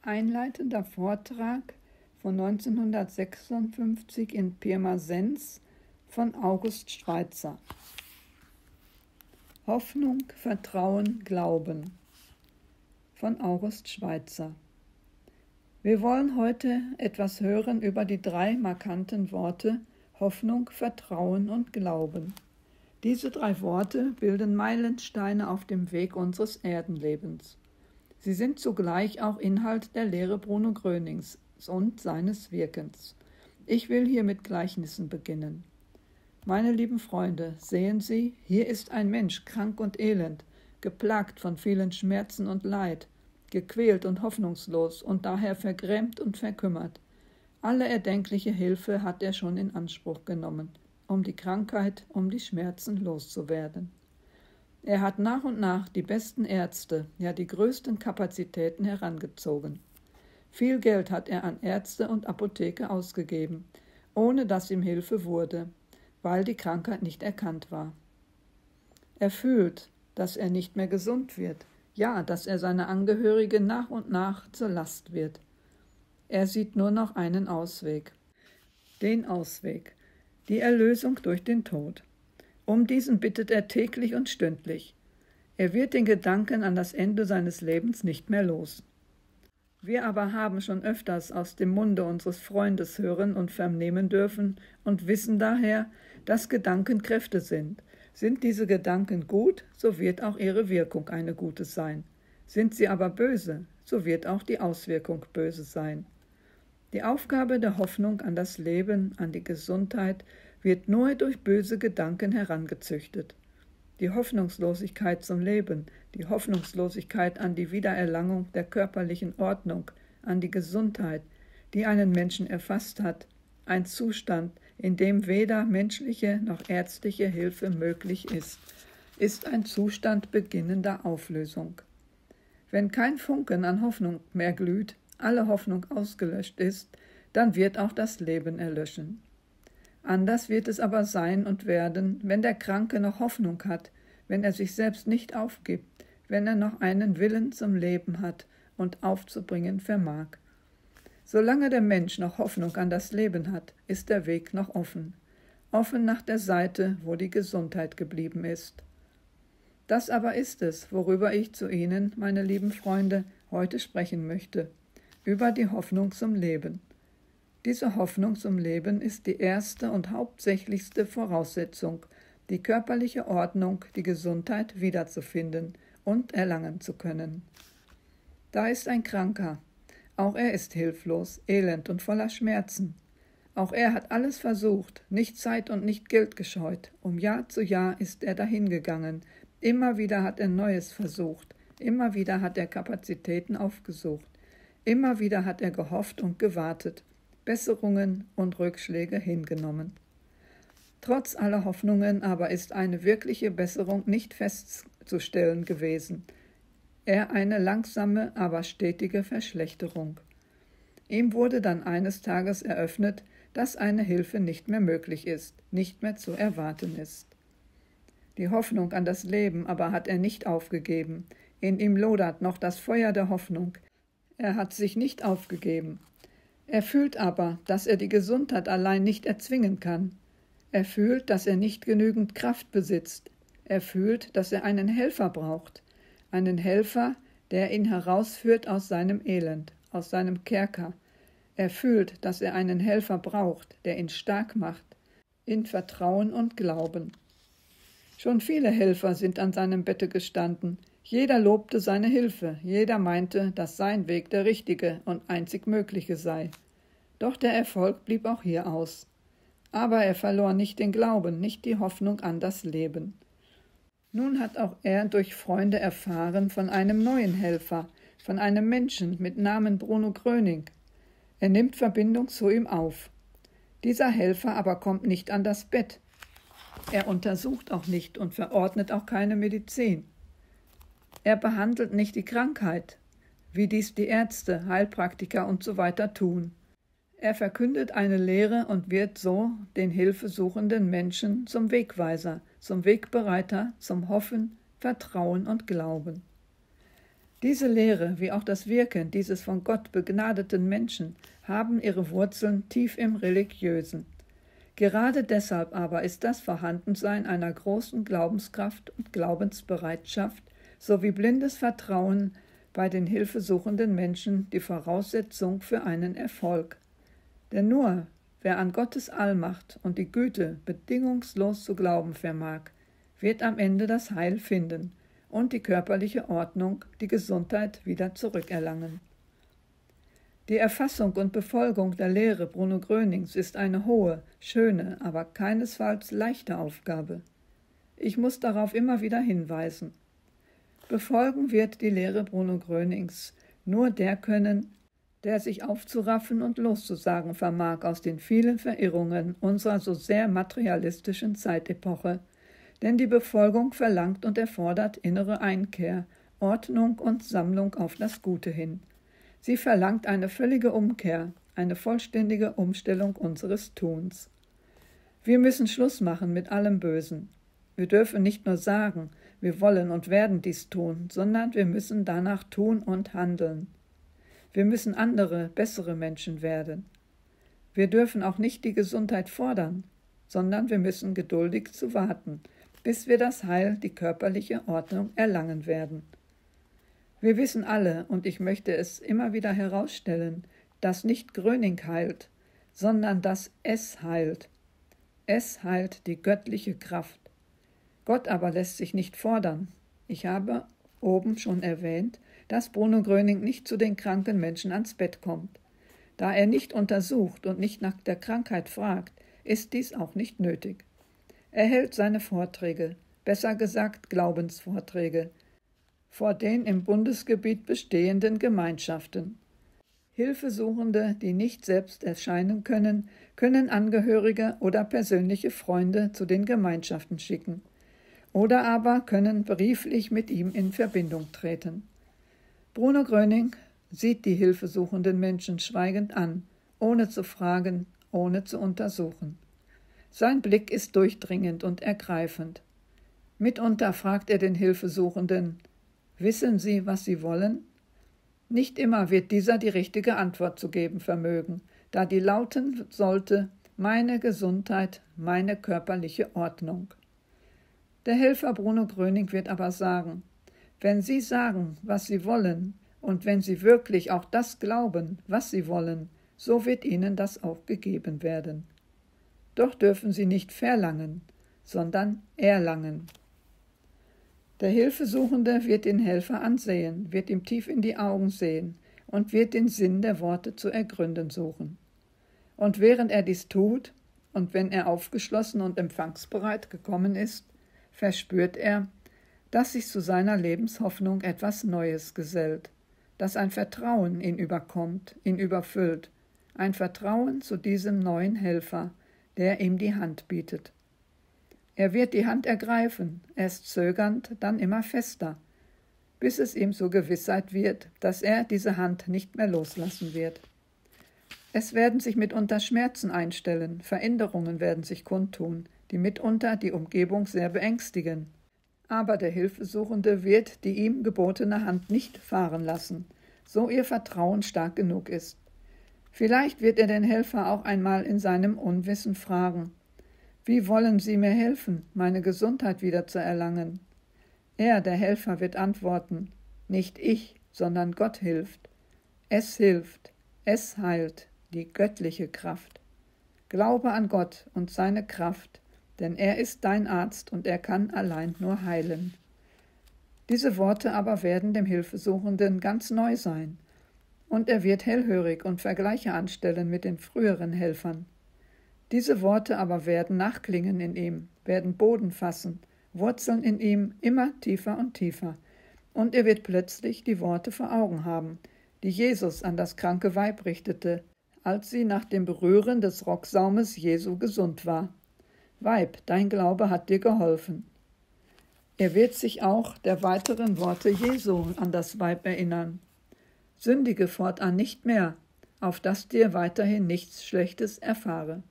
Einleitender Vortrag von 1956 in Pirmasens von August Schweitzer. Hoffnung, Vertrauen, Glauben von August Schweitzer. Wir wollen heute etwas hören über die drei markanten Worte Hoffnung, Vertrauen und Glauben. Diese drei Worte bilden Meilensteine auf dem Weg unseres Erdenlebens. Sie sind zugleich auch Inhalt der Lehre Bruno Grönings und seines Wirkens. Ich will hier mit Gleichnissen beginnen. Meine lieben Freunde, sehen Sie, hier ist ein Mensch krank und elend, geplagt von vielen Schmerzen und Leid, gequält und hoffnungslos und daher vergrämt und verkümmert. Alle erdenkliche Hilfe hat er schon in Anspruch genommen, um die Krankheit, um die Schmerzen loszuwerden. Er hat nach und nach die besten Ärzte, ja die größten Kapazitäten herangezogen. Viel Geld hat er an Ärzte und Apotheke ausgegeben, ohne dass ihm Hilfe wurde, weil die Krankheit nicht erkannt war. Er fühlt, dass er nicht mehr gesund wird, ja, dass er seine Angehörigen nach und nach zur Last wird. Er sieht nur noch einen Ausweg. Den Ausweg, die Erlösung durch den Tod. Um diesen bittet er täglich und stündlich. Er wird den Gedanken an das Ende seines Lebens nicht mehr los. Wir aber haben schon öfters aus dem Munde unseres Freundes hören und vernehmen dürfen und wissen daher, dass Gedanken Kräfte sind. Sind diese Gedanken gut, so wird auch ihre Wirkung eine gute sein. Sind sie aber böse, so wird auch die Auswirkung böse sein. Die Aufgabe der Hoffnung an das Leben, an die Gesundheit, wird nur durch böse Gedanken herangezüchtet. Die Hoffnungslosigkeit zum Leben, die Hoffnungslosigkeit an die Wiedererlangung der körperlichen Ordnung, an die Gesundheit, die einen Menschen erfasst hat, ein Zustand, in dem weder menschliche noch ärztliche Hilfe möglich ist ein Zustand beginnender Auflösung. Wenn kein Funken an Hoffnung mehr glüht, alle Hoffnung ausgelöscht ist, dann wird auch das Leben erlöschen. Anders wird es aber sein und werden, wenn der Kranke noch Hoffnung hat, wenn er sich selbst nicht aufgibt, wenn er noch einen Willen zum Leben hat und aufzubringen vermag. Solange der Mensch noch Hoffnung an das Leben hat, ist der Weg noch offen. Offen nach der Seite, wo die Gesundheit geblieben ist. Das aber ist es, worüber ich zu Ihnen, meine lieben Freunde, heute sprechen möchte. Über die Hoffnung zum Leben. Diese Hoffnung zum Leben ist die erste und hauptsächlichste Voraussetzung, die körperliche Ordnung, die Gesundheit wiederzufinden und erlangen zu können. Da ist ein Kranker. Auch er ist hilflos, elend und voller Schmerzen. Auch er hat alles versucht, nicht Zeit und nicht Geld gescheut. Jahr zu Jahr ist er dahingegangen. Immer wieder hat er Neues versucht. Immer wieder hat er Kapazitäten aufgesucht. Immer wieder hat er gehofft und gewartet. Besserungen und Rückschläge hingenommen. Trotz aller Hoffnungen aber ist eine wirkliche Besserung nicht festzustellen gewesen. Eher eine langsame, aber stetige Verschlechterung. Ihm wurde dann eines Tages eröffnet, dass eine Hilfe nicht mehr möglich ist, nicht mehr zu erwarten ist. Die Hoffnung an das Leben aber hat er nicht aufgegeben. In ihm lodert noch das Feuer der Hoffnung. Er hat sich nicht aufgegeben. Er fühlt aber, dass er die Gesundheit allein nicht erzwingen kann. Er fühlt, dass er nicht genügend Kraft besitzt. Er fühlt, dass er einen Helfer braucht. Einen Helfer, der ihn herausführt aus seinem Elend, aus seinem Kerker. Er fühlt, dass er einen Helfer braucht, der ihn stark macht, in Vertrauen und Glauben. Schon viele Helfer sind an seinem Bette gestanden. Jeder lobte seine Hilfe, jeder meinte, dass sein Weg der richtige und einzig mögliche sei. Doch der Erfolg blieb auch hier aus. Aber er verlor nicht den Glauben, nicht die Hoffnung an das Leben. Nun hat auch er durch Freunde erfahren von einem neuen Helfer, von einem Menschen mit Namen Bruno Gröning. Er nimmt Verbindung zu ihm auf. Dieser Helfer aber kommt nicht an das Bett. Er untersucht auch nicht und verordnet auch keine Medizin. Er behandelt nicht die Krankheit, wie dies die Ärzte, Heilpraktiker usw. tun. Er verkündet eine Lehre und wird so den hilfesuchenden Menschen zum Wegweiser, zum Wegbereiter, zum Hoffen, Vertrauen und Glauben. Diese Lehre, wie auch das Wirken dieses von Gott begnadeten Menschen, haben ihre Wurzeln tief im Religiösen. Gerade deshalb aber ist das Vorhandensein einer großen Glaubenskraft und Glaubensbereitschaft sowie blindes Vertrauen bei den hilfesuchenden Menschen die Voraussetzung für einen Erfolg. Denn nur wer an Gottes Allmacht und die Güte bedingungslos zu glauben vermag, wird am Ende das Heil finden und die körperliche Ordnung, die Gesundheit wieder zurückerlangen. Die Erfassung und Befolgung der Lehre Bruno Grönings ist eine hohe, schöne, aber keinesfalls leichte Aufgabe. Ich muss darauf immer wieder hinweisen. Befolgen wird die Lehre Bruno Grönings nur der können, der sich aufzuraffen und loszusagen vermag aus den vielen Verirrungen unserer so sehr materialistischen Zeitepoche, denn die Befolgung verlangt und erfordert innere Einkehr, Ordnung und Sammlung auf das Gute hin. Sie verlangt eine völlige Umkehr, eine vollständige Umstellung unseres Tuns. Wir müssen Schluss machen mit allem Bösen. Wir dürfen nicht nur sagen, wir wollen und werden dies tun, sondern wir müssen danach tun und handeln. Wir müssen andere, bessere Menschen werden. Wir dürfen auch nicht die Gesundheit fordern, sondern wir müssen geduldig zu warten, bis wir das Heil, die körperliche Ordnung erlangen werden. Wir wissen alle, und ich möchte es immer wieder herausstellen, dass nicht Gröning heilt, sondern dass es heilt. Es heilt die göttliche Kraft. Gott aber lässt sich nicht fordern. Ich habe oben schon erwähnt, dass Bruno Gröning nicht zu den kranken Menschen ans Bett kommt. Da er nicht untersucht und nicht nach der Krankheit fragt, ist dies auch nicht nötig. Er hält seine Vorträge, besser gesagt Glaubensvorträge, vor den im Bundesgebiet bestehenden Gemeinschaften. Hilfesuchende, die nicht selbst erscheinen können, können Angehörige oder persönliche Freunde zu den Gemeinschaften schicken oder aber können brieflich mit ihm in Verbindung treten. Bruno Gröning sieht die hilfesuchenden Menschen schweigend an, ohne zu fragen, ohne zu untersuchen. Sein Blick ist durchdringend und ergreifend. Mitunter fragt er den Hilfesuchenden: Wissen Sie, was Sie wollen? Nicht immer wird dieser die richtige Antwort zu geben vermögen, da die lauten sollte: Meine Gesundheit, meine körperliche Ordnung. Der Helfer Bruno Gröning wird aber sagen: Wenn Sie sagen, was Sie wollen, und wenn Sie wirklich auch das glauben, was Sie wollen, so wird Ihnen das auch gegeben werden. Doch dürfen Sie nicht verlangen, sondern erlangen. Der Hilfesuchende wird den Helfer ansehen, wird ihm tief in die Augen sehen und wird den Sinn der Worte zu ergründen suchen. Und während er dies tut, und wenn er aufgeschlossen und empfangsbereit gekommen ist, verspürt er, dass sich zu seiner Lebenshoffnung etwas Neues gesellt, dass ein Vertrauen ihn überkommt, ihn überfüllt, ein Vertrauen zu diesem neuen Helfer, der ihm die Hand bietet. Er wird die Hand ergreifen, erst zögernd, dann immer fester, bis es ihm zur Gewissheit wird, dass er diese Hand nicht mehr loslassen wird. Es werden sich mitunter Schmerzen einstellen, Veränderungen werden sich kundtun, die mitunter die Umgebung sehr beängstigen. Aber der Hilfesuchende wird die ihm gebotene Hand nicht fahren lassen, so ihr Vertrauen stark genug ist. Vielleicht wird er den Helfer auch einmal in seinem Unwissen fragen: Wie wollen Sie mir helfen, meine Gesundheit wieder zu erlangen? Er, der Helfer, wird antworten: Nicht ich, sondern Gott hilft. Es hilft, es heilt, die göttliche Kraft. Glaube an Gott und seine Kraft, denn er ist dein Arzt und er kann allein nur heilen. Diese Worte aber werden dem Hilfesuchenden ganz neu sein, und er wird hellhörig und Vergleiche anstellen mit den früheren Helfern. Diese Worte aber werden nachklingen in ihm, werden Boden fassen, Wurzeln in ihm immer tiefer und tiefer, und er wird plötzlich die Worte vor Augen haben, die Jesus an das kranke Weib richtete, als sie nach dem Berühren des Rocksaumes Jesu gesund war: Weib, dein Glaube hat dir geholfen. Er wird sich auch der weiteren Worte Jesu an das Weib erinnern: Sündige fortan nicht mehr, auf dass dir weiterhin nichts Schlechtes erfahre.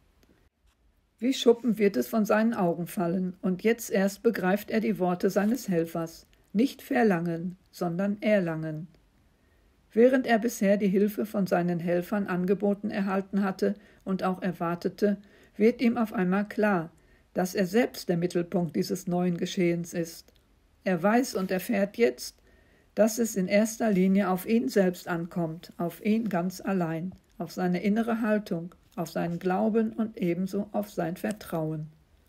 Wie Schuppen wird es von seinen Augen fallen, und jetzt erst begreift er die Worte seines Helfers. nicht verlangen, sondern erlangen. Während er bisher die Hilfe von seinen Helfern angeboten erhalten hatte und auch erwartete, wird ihm auf einmal klar, dass er selbst der Mittelpunkt dieses neuen Geschehens ist. Er weiß und erfährt jetzt, dass es in erster Linie auf ihn selbst ankommt, auf ihn ganz allein, auf seine innere Haltung, auf seinen Glauben und ebenso auf sein Vertrauen.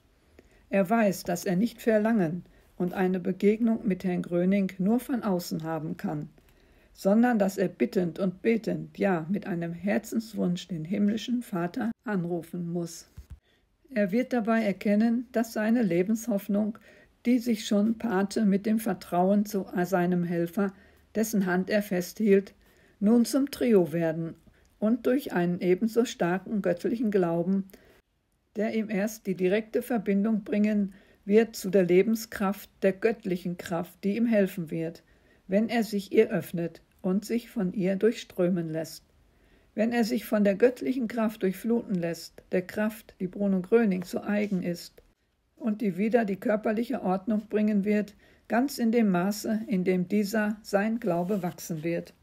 Er weiß, dass er nicht verlangen und eine Begegnung mit Herrn Gröning nur von außen haben kann, sondern dass er bittend und betend, ja, mit einem Herzenswunsch den himmlischen Vater anrufen muss. Er wird dabei erkennen, dass seine Lebenshoffnung, die sich schon paarte mit dem Vertrauen zu seinem Helfer, dessen Hand er festhielt, nun zum Trio werden und durch einen ebenso starken göttlichen Glauben, der ihm erst die direkte Verbindung bringen wird zu der Lebenskraft, der göttlichen Kraft, die ihm helfen wird, wenn er sich ihr öffnet und sich von ihr durchströmen lässt. Wenn er sich von der göttlichen Kraft durchfluten lässt, der Kraft, die Bruno Gröning zu eigen ist und die wieder die körperliche Ordnung bringen wird, ganz in dem Maße, in dem dieser, sein Glaube, wachsen wird.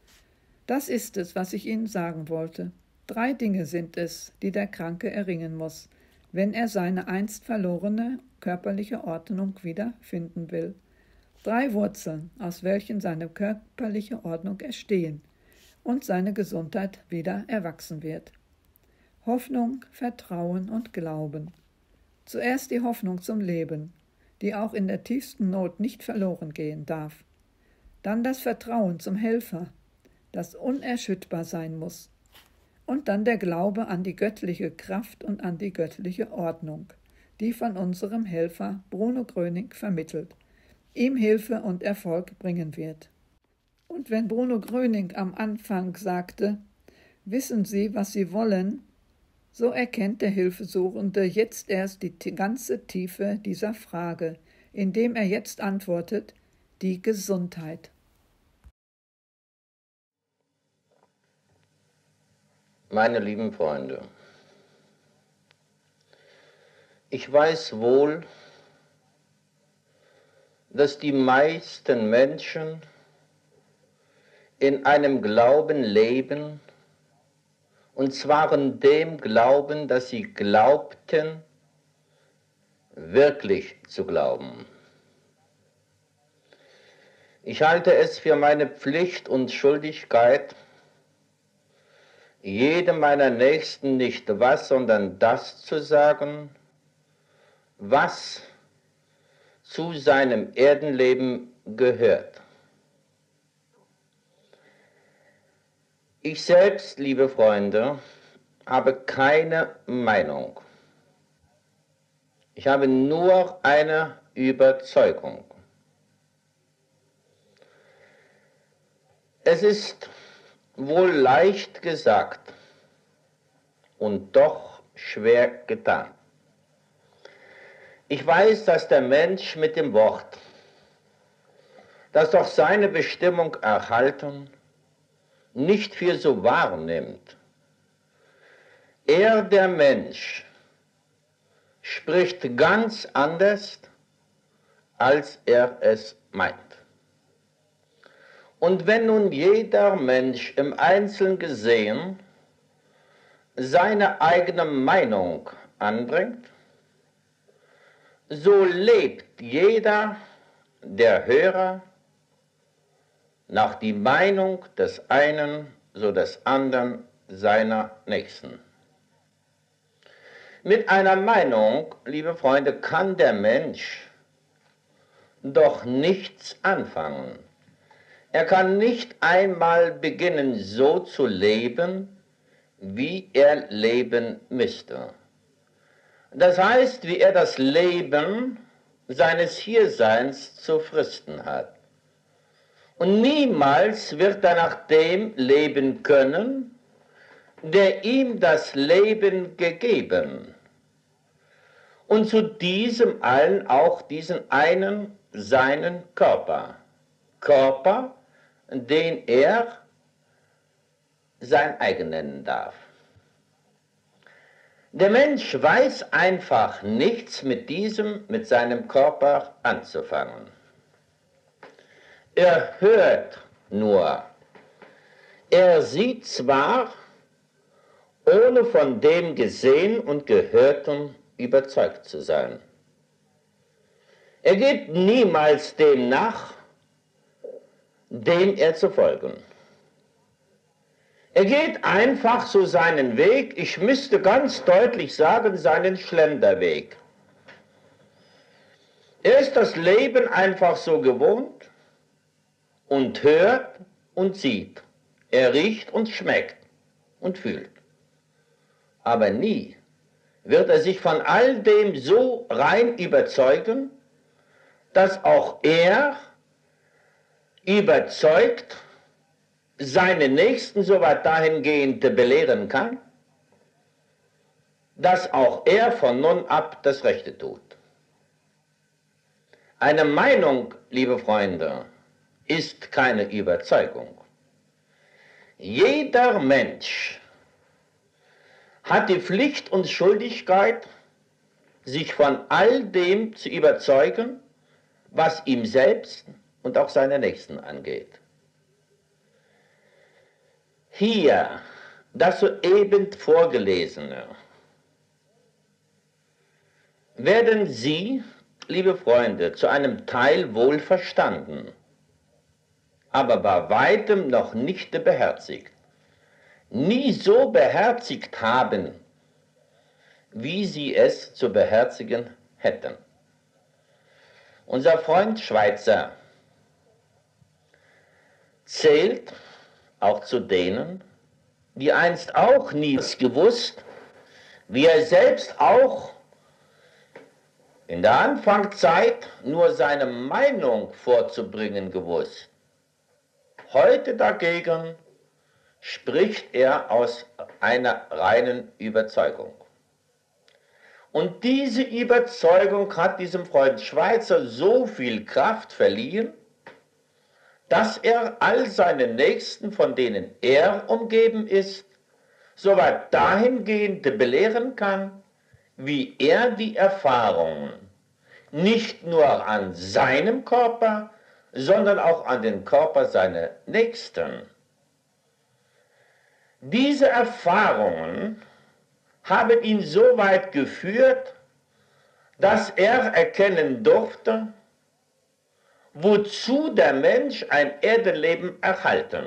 Das ist es, was ich Ihnen sagen wollte. 3 Dinge sind es, die der Kranke erringen muss, wenn er seine einst verlorene körperliche Ordnung wieder finden will. 3 Wurzeln, aus welchen seine körperliche Ordnung erstehen und seine Gesundheit wieder erwachsen wird. Hoffnung, Vertrauen und Glauben. Zuerst die Hoffnung zum Leben, die auch in der tiefsten Not nicht verloren gehen darf. Dann das Vertrauen zum Helfer, das unerschütterbar sein muss. Und dann der Glaube an die göttliche Kraft und an die göttliche Ordnung, die von unserem Helfer Bruno Gröning vermittelt, ihm Hilfe und Erfolg bringen wird. Und wenn Bruno Gröning am Anfang sagte, wissen Sie, was Sie wollen, so erkennt der Hilfesuchende jetzt erst die ganze Tiefe dieser Frage, indem er jetzt antwortet, die Gesundheit. Meine lieben Freunde, ich weiß wohl, dass die meisten Menschen in einem Glauben leben, und zwar in dem Glauben, dass sie glaubten, wirklich zu glauben. Ich halte es für meine Pflicht und Schuldigkeit, jedem meiner Nächsten nicht was, sondern das zu sagen, was zu seinem Erdenleben gehört. Ich selbst, liebe Freunde, habe keine Meinung. Ich habe nur eine Überzeugung. Es ist wohl leicht gesagt und doch schwer getan. Ich weiß, dass der Mensch mit dem Wort, das doch seine Bestimmung erhalten, nicht für so wahrnimmt. Er, der Mensch, spricht ganz anders, als er es meint. Und wenn nun jeder Mensch im Einzelnen gesehen seine eigene Meinung anbringt, so lebt jeder der Hörer nach die Meinung des einen, so des anderen seiner Nächsten. Mit einer Meinung, liebe Freunde, kann der Mensch doch nichts anfangen. Er kann nicht einmal beginnen, so zu leben, wie er leben müsste. Das heißt, wie er das Leben seines Hierseins zu fristen hat. Und niemals wird er nach dem leben können, der ihm das Leben gegeben. Und zu diesem allen auch diesen einen, seinen Körper. Körper, den er sein eigen nennen darf. Der Mensch weiß einfach nichts mit seinem Körper anzufangen. Er hört nur. Er sieht zwar, ohne von dem Gesehen und Gehörten überzeugt zu sein. Er geht niemals dem nach, dem er zu folgen. Er geht einfach so seinen Weg, ich müsste ganz deutlich sagen, seinen Schlenderweg. Er ist das Leben einfach so gewohnt und hört und sieht. Er riecht und schmeckt und fühlt. Aber nie wird er sich von all dem so rein überzeugen, dass auch er überzeugt seine Nächsten so weit dahingehend belehren kann, dass auch er von nun ab das Rechte tut. Eine Meinung, liebe Freunde, ist keine Überzeugung. Jeder Mensch hat die Pflicht und Schuldigkeit, sich von all dem zu überzeugen, was ihm selbst und auch seine Nächsten angeht. Hier, das soeben Vorgelesene, werden Sie, liebe Freunde, zu einem Teil wohl verstanden, aber bei weitem noch nicht beherzigt. Nie so beherzigt haben, wie Sie es zu beherzigen hätten. Unser Freund Schweitzer zählt auch zu denen, die einst auch nie gewusst, wie er selbst auch in der Anfangszeit nur seine Meinung vorzubringen gewusst. Heute dagegen spricht er aus einer reinen Überzeugung. Und diese Überzeugung hat diesem Freund Schweitzer so viel Kraft verliehen, dass er all seine Nächsten, von denen er umgeben ist, soweit dahingehend belehren kann, wie er die Erfahrungen nicht nur an seinem Körper, sondern auch an den Körper seiner Nächsten. Diese Erfahrungen haben ihn so weit geführt, dass er erkennen durfte, wozu der Mensch ein Erdenleben erhalten.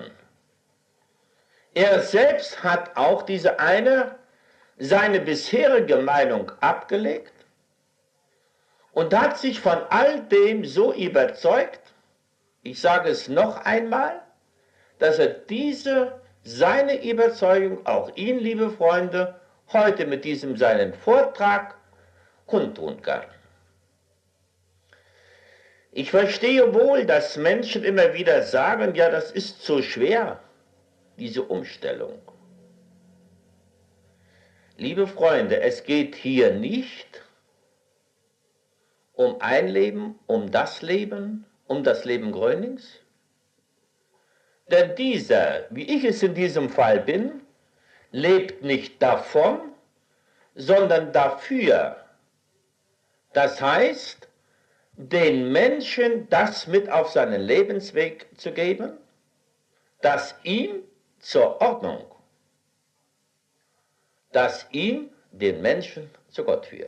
Er selbst hat auch seine bisherige Meinung abgelegt und hat sich von all dem so überzeugt, ich sage es noch einmal, dass er seine Überzeugung, auch Ihnen, liebe Freunde, heute mit diesem seinen Vortrag kundtun kann. Ich verstehe wohl, dass Menschen immer wieder sagen, ja, das ist so schwer, diese Umstellung. Liebe Freunde, es geht hier nicht um ein Leben, um das Leben Grönings. Denn dieser, wie ich es in diesem Fall bin, lebt nicht davon, sondern dafür. Das heißt, den Menschen das mit auf seinen Lebensweg zu geben, das ihm zur Ordnung, das ihm, den Menschen, zu Gott führt.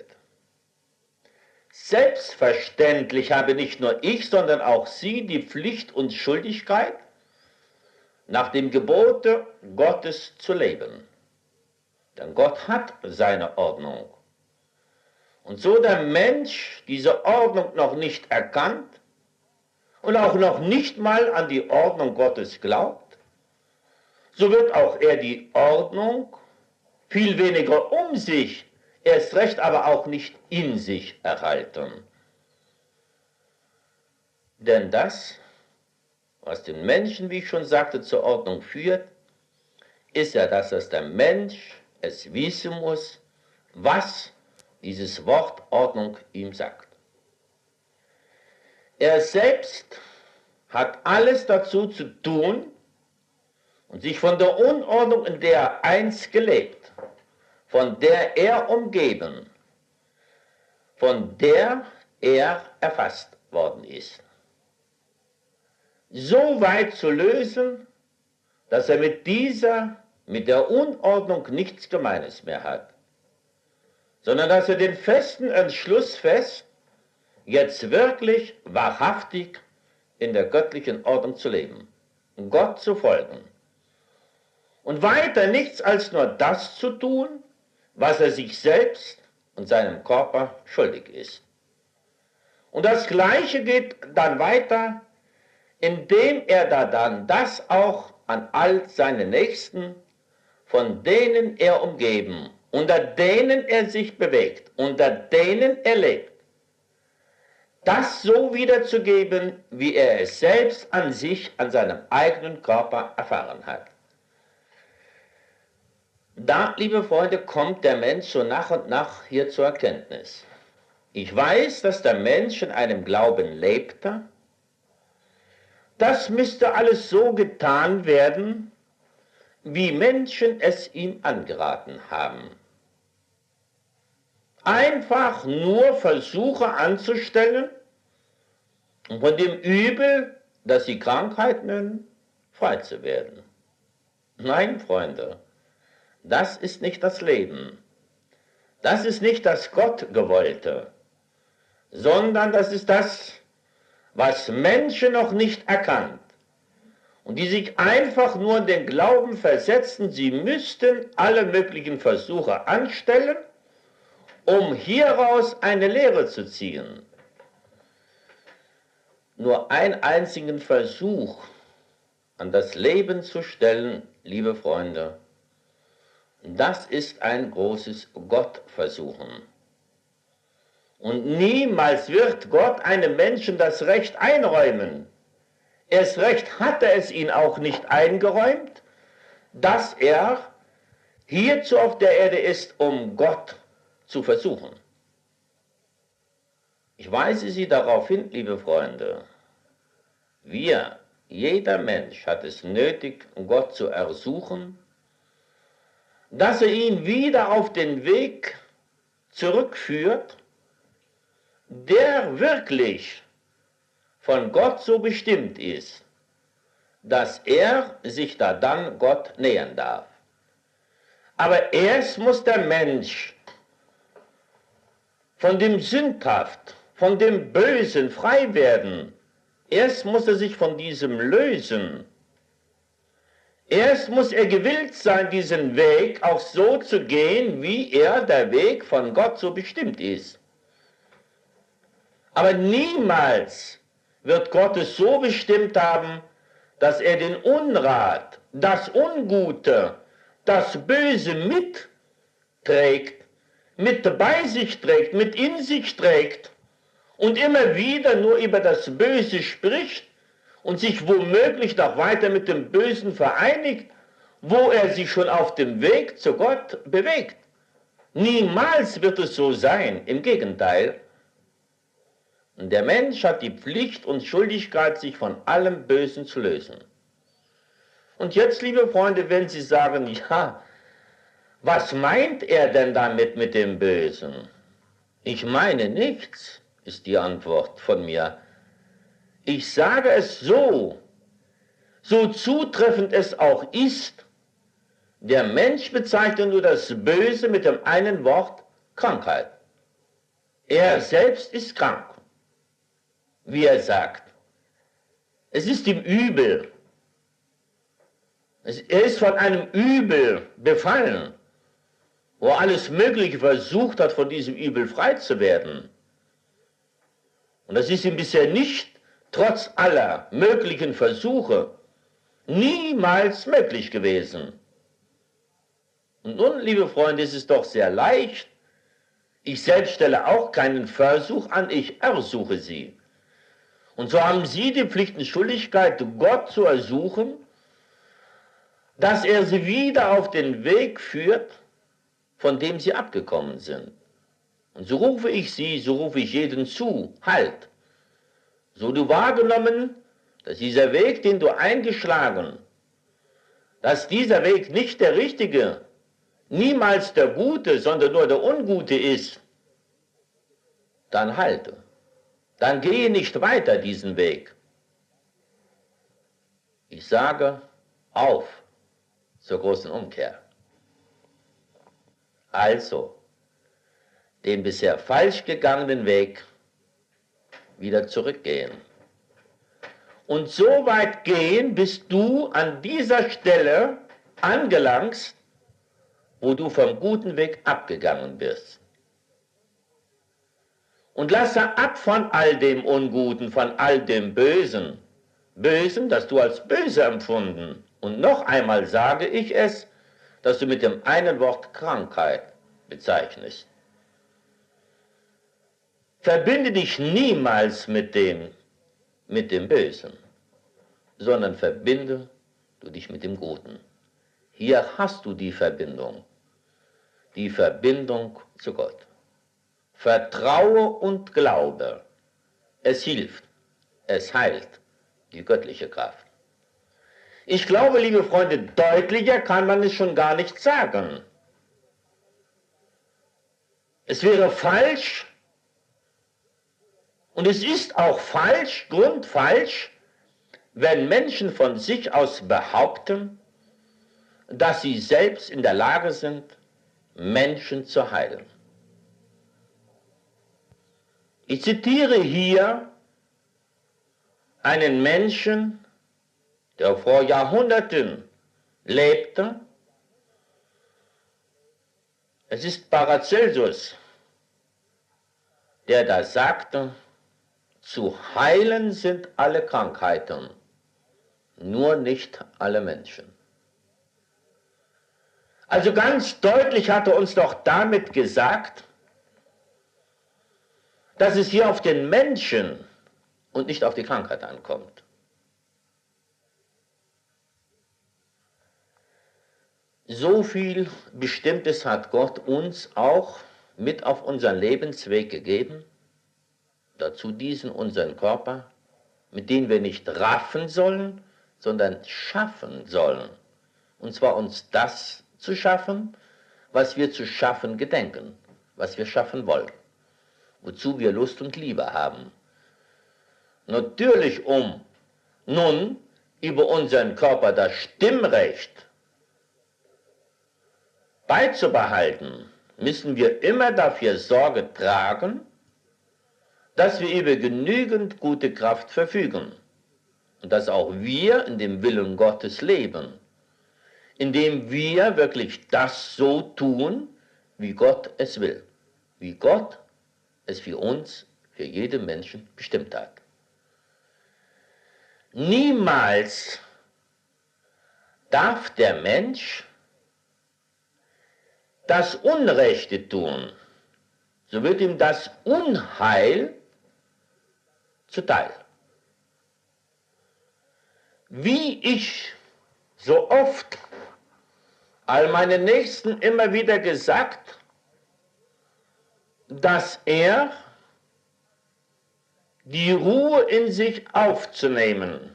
Selbstverständlich habe nicht nur ich, sondern auch Sie die Pflicht und Schuldigkeit, nach dem Gebote Gottes zu leben. Denn Gott hat seine Ordnung. Und so der Mensch diese Ordnung noch nicht erkannt und auch noch nicht mal an die Ordnung Gottes glaubt, so wird auch er die Ordnung viel weniger um sich, erst recht aber auch nicht in sich erhalten. Denn das, was den Menschen, wie ich schon sagte, zur Ordnung führt, ist ja, dass der Mensch es wissen muss, was dieses Wort Ordnung ihm sagt. Er selbst hat alles dazu zu tun und sich von der Unordnung, in der er einst gelebt, von der er umgeben, von der er erfasst worden ist. so weit zu lösen, dass er mit der Unordnung nichts Gemeines mehr hat, sondern dass er den festen Entschluss fasst, jetzt wirklich wahrhaftig in der göttlichen Ordnung zu leben, Gott zu folgen und weiter nichts als nur das zu tun, was er sich selbst und seinem Körper schuldig ist. Und das Gleiche geht dann weiter, indem er da dann das auch an all seine Nächsten, von denen er umgeben, unter denen er sich bewegt, unter denen er lebt, das so wiederzugeben, wie er es selbst an sich, an seinem eigenen Körper erfahren hat. Da, liebe Freunde, kommt der Mensch so nach und nach hier zur Erkenntnis. Ich weiß, dass der Mensch in einem Glauben lebte. Das müsste alles so getan werden, wie Menschen es ihm angeraten haben. Einfach nur Versuche anzustellen, um von dem Übel, das sie Krankheit nennen, frei zu werden. Nein, Freunde, das ist nicht das Leben. Das ist nicht das Gottgewollte, sondern das ist das, was Menschen noch nicht erkannt und die sich einfach nur in den Glauben versetzen, sie müssten alle möglichen Versuche anstellen, um hieraus eine Lehre zu ziehen. Nur einen einzigen Versuch an das Leben zu stellen, liebe Freunde, das ist ein großes Gottversuchen. Und niemals wird Gott einem Menschen das Recht einräumen. Erst recht hat er es ihn auch nicht eingeräumt, dass er hierzu auf der Erde ist, um Gott zu versuchen. Ich weise Sie darauf hin, liebe Freunde, jeder Mensch hat es nötig, Gott zu ersuchen, dass er ihn wieder auf den Weg zurückführt, der wirklich von Gott so bestimmt ist, dass er sich da dann Gott nähern darf. Aber erst muss der Mensch von dem Sündhaft, von dem Bösen frei werden. Erst muss er sich von diesem lösen. Erst muss er gewillt sein, diesen Weg auch so zu gehen, wie der Weg von Gott so bestimmt ist. Aber niemals wird Gott es so bestimmt haben, dass er den Unrat, das Ungute, das Böse mitträgt, mit bei sich trägt, mit in sich trägt und immer wieder nur über das Böse spricht und sich womöglich noch weiter mit dem Bösen vereinigt, wo er sich schon auf dem Weg zu Gott bewegt. Niemals wird es so sein, im Gegenteil. Der Mensch hat die Pflicht und Schuldigkeit, sich von allem Bösen zu lösen. Und jetzt, liebe Freunde, wenn Sie sagen, ja, was meint er denn damit mit dem Bösen? Ich meine nichts, ist die Antwort von mir. Ich sage es so zutreffend es auch ist, der Mensch bezeichnet nur das Böse mit dem einen Wort Krankheit. Er selbst ist krank, wie er sagt. Es ist ihm übel. Er ist von einem Übel befallen, wo er alles Mögliche versucht hat, von diesem Übel frei zu werden. Und das ist ihm bisher nicht, trotz aller möglichen Versuche, niemals möglich gewesen. Und nun, liebe Freunde, ist es doch sehr leicht. Ich selbst stelle auch keinen Versuch an, ich ersuche Sie. Und so haben Sie die Pflicht und Schuldigkeit, Gott zu ersuchen, dass er Sie wieder auf den Weg führt, von dem Sie abgekommen sind. Und so rufe ich Sie, so rufe ich jeden zu, halt. So du wahrgenommen, dass dieser Weg, den du eingeschlagen, dass dieser Weg nicht der richtige, niemals der gute, sondern nur der ungute ist, dann halte. Dann gehe nicht weiter diesen Weg. Ich sage auf zur großen Umkehr. Also, den bisher falsch gegangenen Weg wieder zurückgehen. Und so weit gehen, bis du an dieser Stelle angelangst, wo du vom guten Weg abgegangen bist. Und lasse ab von all dem Unguten, von all dem Bösen, das du als böse empfunden. Und noch einmal sage ich es, dass du mit dem einen Wort Krankheit bezeichnest. Verbinde dich niemals mit dem Bösen, sondern verbinde du dich mit dem Guten. Hier hast du die Verbindung zu Gott. Vertraue und glaube, es hilft, es heilt, die göttliche Kraft. Ich glaube, liebe Freunde, deutlicher kann man es schon gar nicht sagen. Es wäre falsch, und es ist auch falsch, grundfalsch, wenn Menschen von sich aus behaupten, dass sie selbst in der Lage sind, Menschen zu heilen. Ich zitiere hier einen Menschen, der vor Jahrhunderten lebte. Es ist Paracelsus, der da sagte, zu heilen sind alle Krankheiten, nur nicht alle Menschen. Also ganz deutlich hat er uns doch damit gesagt, dass es hier auf den Menschen und nicht auf die Krankheit ankommt. So viel Bestimmtes hat Gott uns auch mit auf unseren Lebensweg gegeben, dazu diesen unseren Körper, mit dem wir nicht raffen sollen, sondern schaffen sollen. Und zwar uns das zu schaffen, was wir zu schaffen gedenken, was wir schaffen wollen, wozu wir Lust und Liebe haben. Natürlich, um nun über unseren Körper das Stimmrecht beizubehalten, müssen wir immer dafür Sorge tragen, dass wir über genügend gute Kraft verfügen und dass auch wir in dem Willen Gottes leben, indem wir wirklich das so tun, wie Gott es will, wie Gott es für uns, für jeden Menschen bestimmt hat. Niemals darf der Mensch das Unrechte tun, so wird ihm das Unheil zuteil. Wie ich so oft all meinen Nächsten immer wieder gesagt, dass er die Ruhe in sich aufzunehmen,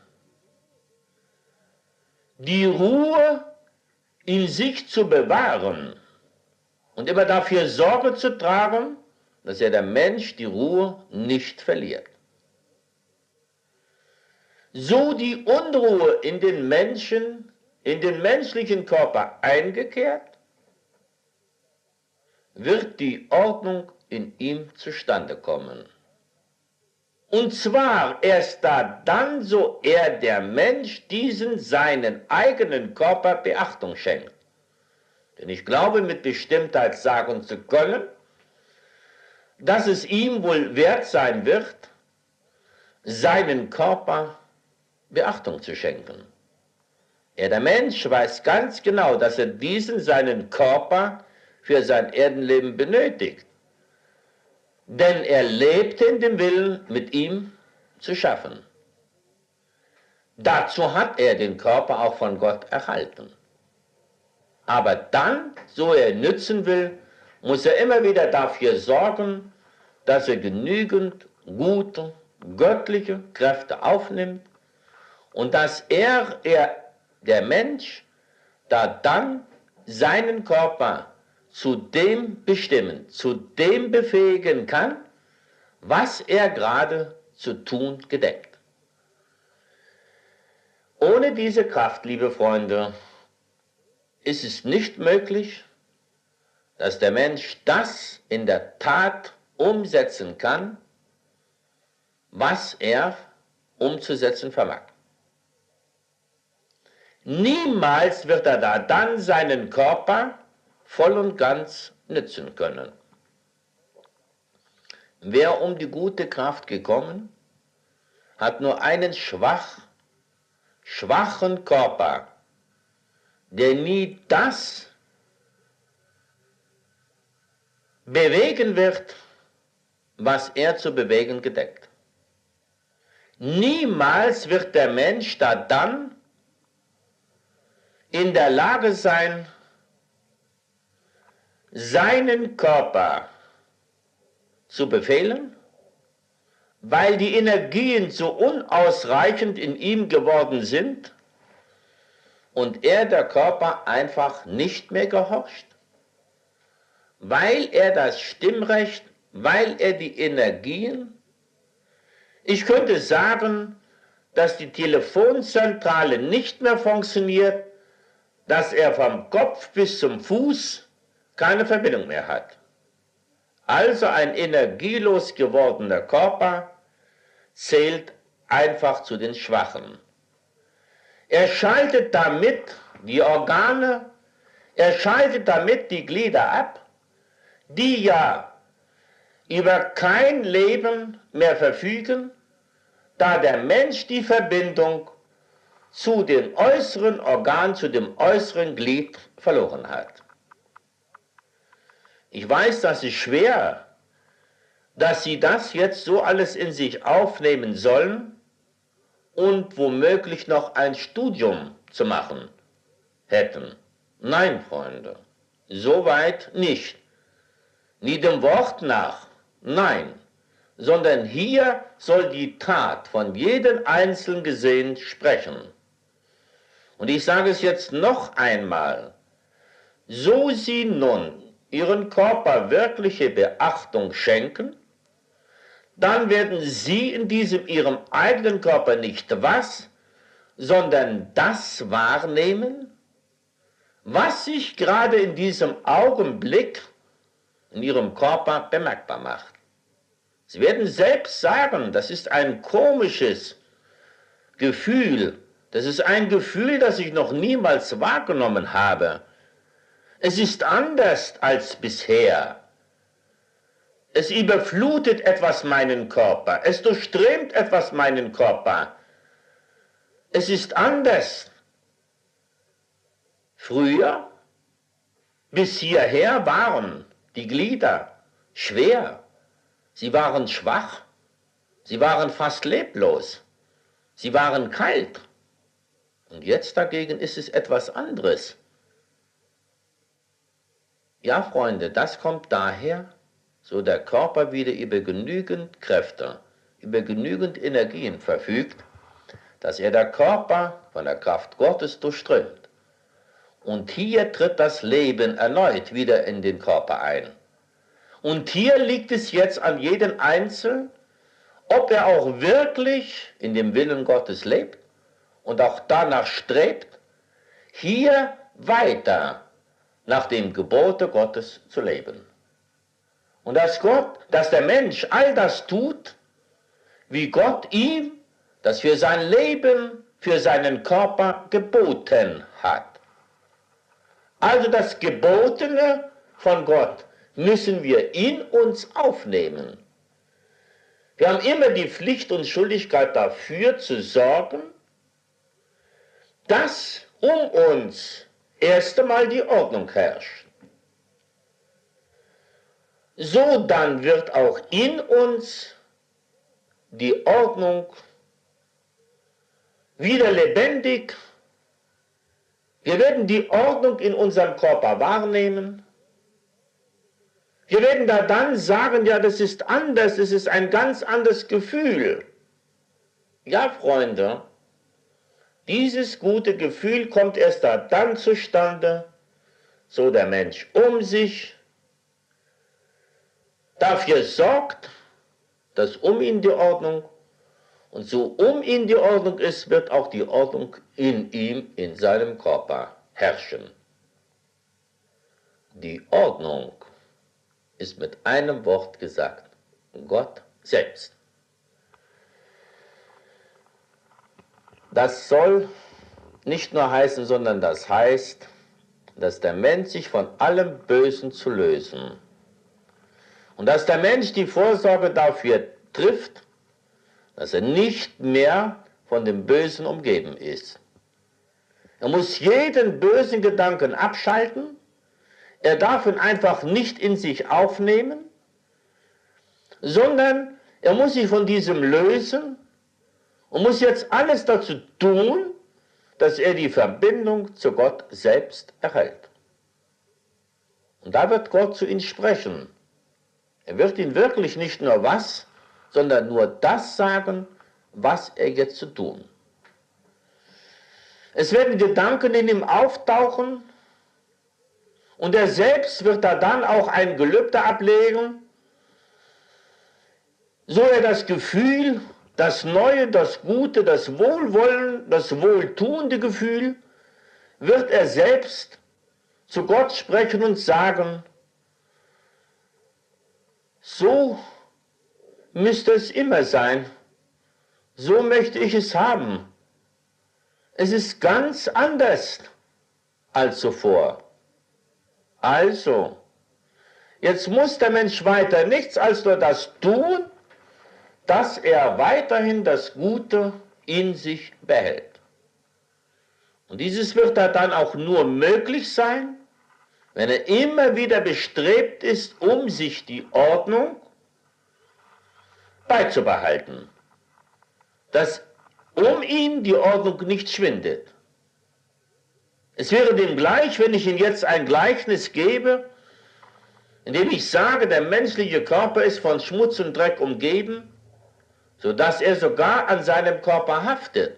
die Ruhe in sich zu bewahren und immer dafür Sorge zu tragen, dass der Mensch die Ruhe nicht verliert. So die Unruhe in den Menschen, in den menschlichen Körper eingekehrt, wird die Ordnung in ihm zustande kommen. Und zwar erst dann, so er der Mensch diesen seinen eigenen Körper Beachtung schenkt. Denn ich glaube mit Bestimmtheit sagen zu können, dass es ihm wohl wert sein wird, seinen Körper Beachtung zu schenken. Er, der Mensch, weiß ganz genau, dass er diesen seinen Körper für sein Erdenleben benötigt. Denn er lebte in dem Willen, mit ihm zu schaffen. Dazu hat er den Körper auch von Gott erhalten. Aber dann, so er nützen will, muss er immer wieder dafür sorgen, dass er genügend gute, göttliche Kräfte aufnimmt und dass er, der Mensch, da dann seinen Körper zu dem bestimmen, zu dem befähigen kann, was er gerade zu tun gedenkt. Ohne diese Kraft, liebe Freunde, ist es nicht möglich, dass der Mensch das in der Tat umsetzen kann, was er umzusetzen vermag. Niemals wird er da dann seinen Körper voll und ganz nützen können. Wer um die gute Kraft gekommen, hat nur einen schwachen Körper, der nie das bewegen wird, was er zu bewegen gedenkt. Niemals wird der Mensch da dann in der Lage sein, seinen Körper zu befehlen, weil die Energien so unausreichend in ihm geworden sind und er, der Körper, einfach nicht mehr gehorcht, weil er das Stimmrecht, weil er die Energien, ich könnte sagen, dass die Telefonzentrale nicht mehr funktioniert, dass er vom Kopf bis zum Fuß keine Verbindung mehr hat. Also ein energielos gewordener Körper zählt einfach zu den Schwachen. Er schaltet damit die Organe, er schaltet damit die Glieder ab, die ja über kein Leben mehr verfügen, da der Mensch die Verbindung zu dem äußeren Organ, zu dem äußeren Glied verloren hat. Ich weiß, das ist schwer, dass Sie das jetzt so alles in sich aufnehmen sollen und womöglich noch ein Studium zu machen hätten. Nein, Freunde, so weit nicht. Nie dem Wort nach, nein, sondern hier soll die Tat von jedem Einzelnen gesehen sprechen. Und ich sage es jetzt noch einmal, so Sie nun Ihren Körper wirkliche Beachtung schenken, dann werden Sie in diesem Ihrem eigenen Körper nicht was, sondern das wahrnehmen, was sich gerade in diesem Augenblick in Ihrem Körper bemerkbar macht. Sie werden selbst sagen, das ist ein komisches Gefühl, das ist ein Gefühl, das ich noch niemals wahrgenommen habe. Es ist anders als bisher. Es überflutet etwas meinen Körper. Es durchströmt etwas meinen Körper. Es ist anders. Früher, bis hierher waren die Glieder schwer. Sie waren schwach. Sie waren fast leblos. Sie waren kalt. Und jetzt dagegen ist es etwas anderes. Ja, Freunde, das kommt daher, so der Körper wieder über genügend Kräfte, über genügend Energien verfügt, dass er der Körper von der Kraft Gottes durchströmt. Und hier tritt das Leben erneut wieder in den Körper ein. Und hier liegt es jetzt an jedem Einzelnen, ob er auch wirklich in dem Willen Gottes lebt und auch danach strebt, hier weiter nach dem Gebote Gottes zu leben. Und dass der Mensch all das tut, wie Gott ihm das für sein Leben, für seinen Körper geboten hat. Also das Gebotene von Gott müssen wir in uns aufnehmen. Wir haben immer die Pflicht und Schuldigkeit dafür zu sorgen, dass um uns erst einmal die Ordnung herrscht. So dann wird auch in uns die Ordnung wieder lebendig. Wir werden die Ordnung in unserem Körper wahrnehmen. Wir werden da dann sagen, ja, das ist anders, es ist ein ganz anderes Gefühl. Ja, Freunde, dieses gute Gefühl kommt erst dann zustande, so der Mensch um sich dafür sorgt, dass um ihn die Ordnung und so um ihn die Ordnung ist, wird auch die Ordnung in ihm, in seinem Körper herrschen. Die Ordnung ist mit einem Wort gesagt: Gott selbst. Das soll nicht nur heißen, sondern das heißt, dass der Mensch sich von allem Bösen zu lösen und dass der Mensch die Vorsorge dafür trifft, dass er nicht mehr von dem Bösen umgeben ist. Er muss jeden bösen Gedanken abschalten, er darf ihn einfach nicht in sich aufnehmen, sondern er muss sich von diesem lösen und muss jetzt alles dazu tun, dass er die Verbindung zu Gott selbst erhält. Und da wird Gott zu ihm sprechen. Er wird ihm wirklich nicht nur was, sondern nur das sagen, was er jetzt zu tun. Es werden Gedanken in ihm auftauchen und er selbst wird da dann auch ein Gelübde ablegen, so er das Gefühl, das Neue, das Gute, das Wohlwollen, das wohltuende Gefühl, wird er selbst zu Gott sprechen und sagen: So müsste es immer sein, so möchte ich es haben. Es ist ganz anders als zuvor. Also, jetzt muss der Mensch weiter nichts als nur das tun, dass er weiterhin das Gute in sich behält. Und dieses wird dann auch nur möglich sein, wenn er immer wieder bestrebt ist, um sich die Ordnung beizubehalten, dass um ihn die Ordnung nicht schwindet. Es wäre dem gleich, wenn ich Ihnen jetzt ein Gleichnis gebe, in dem ich sage, der menschliche Körper ist von Schmutz und Dreck umgeben, sodass er sogar an seinem Körper haftet.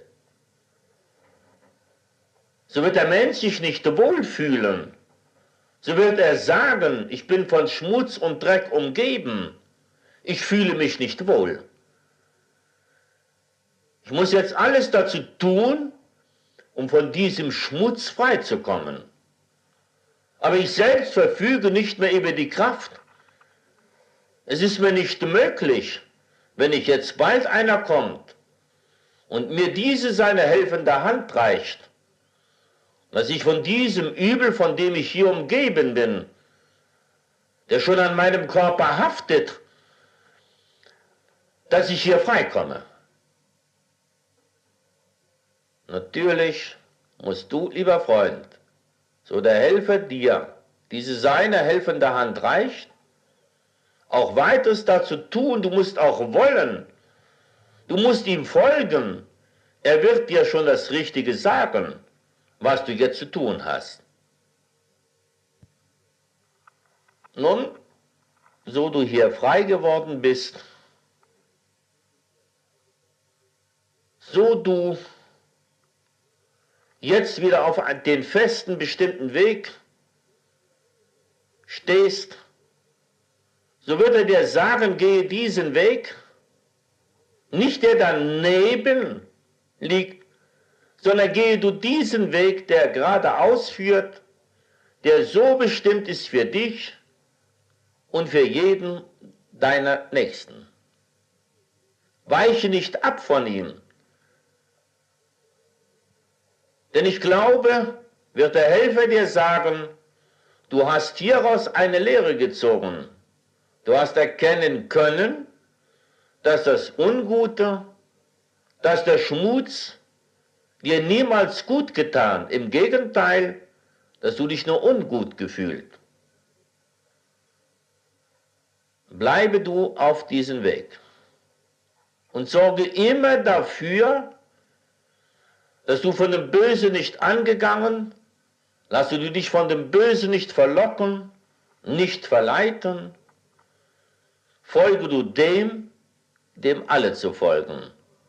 So wird der Mensch sich nicht wohlfühlen. So wird er sagen: Ich bin von Schmutz und Dreck umgeben. Ich fühle mich nicht wohl. Ich muss jetzt alles dazu tun, um von diesem Schmutz freizukommen. Aber ich selbst verfüge nicht mehr über die Kraft. Es ist mir nicht möglich, wenn ich jetzt bald einer kommt und mir diese seine helfende Hand reicht, dass ich von diesem Übel, von dem ich hier umgeben bin, der schon an meinem Körper haftet, dass ich hier freikomme. Natürlich musst du, lieber Freund, so der Helfer dir diese seine helfende Hand reicht, auch weiteres dazu tun. Du musst auch wollen, du musst ihm folgen. Er wird dir schon das Richtige sagen, was du jetzt zu tun hast. Nun, so du hier frei geworden bist, so du jetzt wieder auf den festen, bestimmten Weg stehst, so wird er dir sagen: Gehe diesen Weg, nicht der daneben liegt, sondern gehe du diesen Weg, der geradeaus führt, der so bestimmt ist für dich und für jeden deiner Nächsten. Weiche nicht ab von ihm. Denn ich glaube, wird der Helfer dir sagen: Du hast hieraus eine Lehre gezogen. Du hast erkennen können, dass das Ungute, dass der Schmutz dir niemals gut getan. Im Gegenteil, dass du dich nur ungut gefühlt. Bleibe du auf diesem Weg und sorge immer dafür, dass du von dem Bösen nicht angegangen, lasse du dich von dem Bösen nicht verlocken, nicht verleiten, folge du dem alle zu folgen.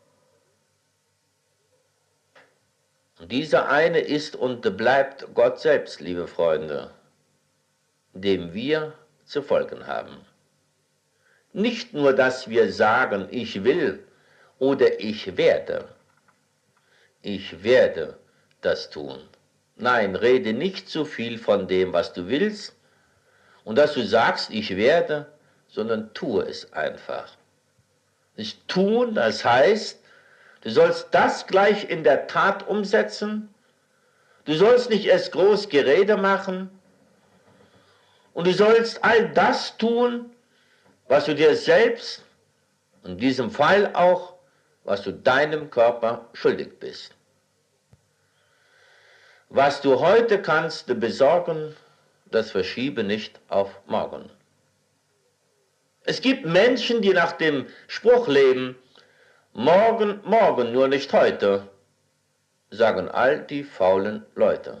Und dieser eine ist und bleibt Gott selbst, liebe Freunde, dem wir zu folgen haben. Nicht nur, dass wir sagen: Ich will oder ich werde. ich werde das tun. Nein, rede nicht zu viel von dem, was du willst und dass du sagst, ich werde, sondern tue es einfach. Nicht tun, das heißt, du sollst das gleich in der Tat umsetzen. Du sollst nicht erst groß Gerede machen. Und du sollst all das tun, was du dir selbst, in diesem Fall auch, was du deinem Körper schuldig bist. Was du heute kannst besorgen, das verschiebe nicht auf morgen. Es gibt Menschen, die nach dem Spruch leben, morgen, morgen, nur nicht heute, sagen all die faulen Leute.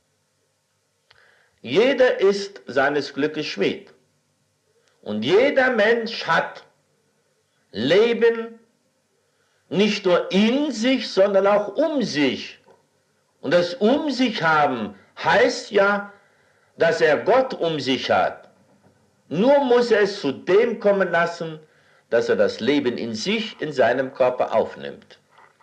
Jeder ist seines Glückes Schmied. Und jeder Mensch hat Leben nicht nur in sich, sondern auch um sich. Und das um sich haben heißt ja, dass er Gott um sich hat. Nur muss er es zu dem kommen lassen, dass er das Leben in sich, in seinem Körper aufnimmt.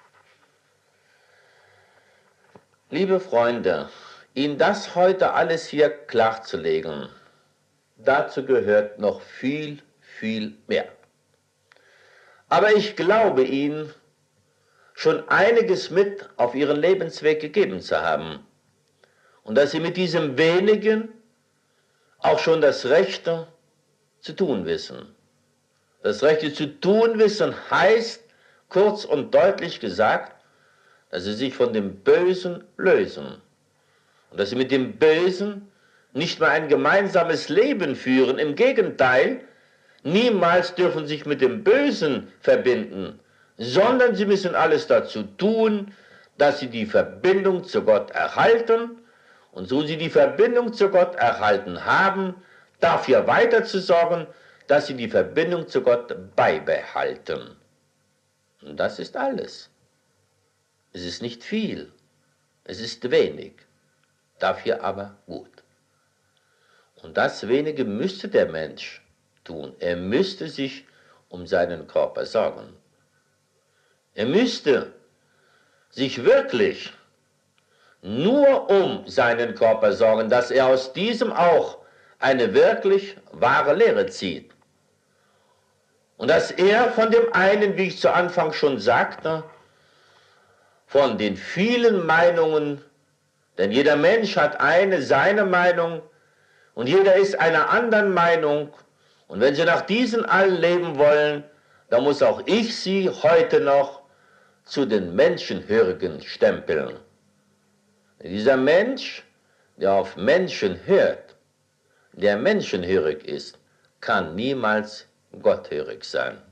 Liebe Freunde, Ihnen das heute alles hier klarzulegen, dazu gehört noch viel, viel mehr. Aber ich glaube Ihnen, schon einiges mit auf Ihren Lebensweg gegeben zu haben und dass Sie mit diesem wenigen auch schon das Rechte zu tun wissen. Das Rechte zu tun wissen heißt, kurz und deutlich gesagt, dass Sie sich von dem Bösen lösen und dass Sie mit dem Bösen nicht mehr ein gemeinsames Leben führen. Im Gegenteil, niemals dürfen Sie sich mit dem Bösen verbinden, sondern Sie müssen alles dazu tun, dass Sie die Verbindung zu Gott erhalten und so Sie die Verbindung zu Gott erhalten haben, dafür weiter zu sorgen, dass Sie die Verbindung zu Gott beibehalten. Und das ist alles. Es ist nicht viel, es ist wenig, dafür aber gut. Und das Wenige müsste der Mensch tun. Er müsste sich um seinen Körper sorgen. Er müsste sich wirklich nur um seinen Körper sorgen, dass er aus diesem auch eine wirklich wahre Lehre zieht. Und dass er von dem einen, wie ich zu Anfang schon sagte, von den vielen Meinungen, denn jeder Mensch hat seine Meinung und jeder ist einer anderen Meinung. Und wenn Sie nach diesen allen leben wollen, dann muss auch ich Sie heute noch zu den Menschenhörigen stempeln. Dieser Mensch, der auf Menschen hört, der menschenhörig ist, kann niemals gotthörig sein.